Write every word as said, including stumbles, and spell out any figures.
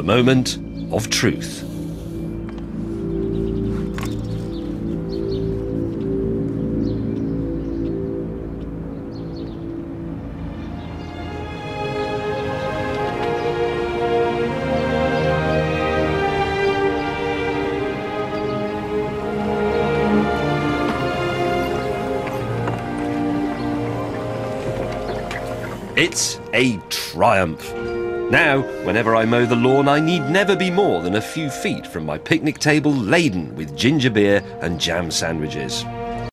the moment of truth. It's a triumph. Now, whenever I mow the lawn, I need never be more than a few feet from my picnic table laden with ginger beer and jam sandwiches.